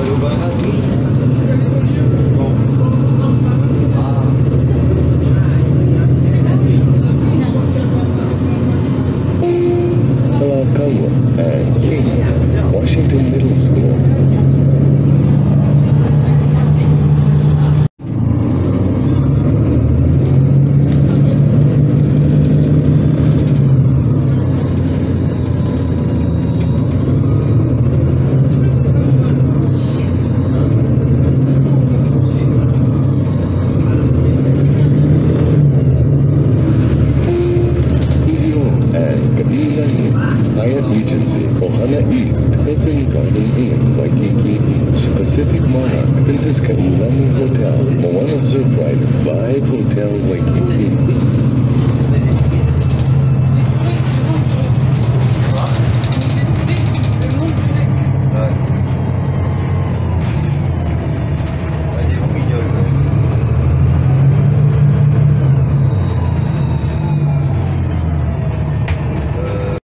Baru banget sih. Kalakaua and Katie, Washington Middle School. Hyatt Regency, Ohana East, Hilton Garden Inn, Waikiki Beach, Pacific Monarch, Princess Kailani Hotel, Moana Surfrider, Vibe Hotel Waikiki.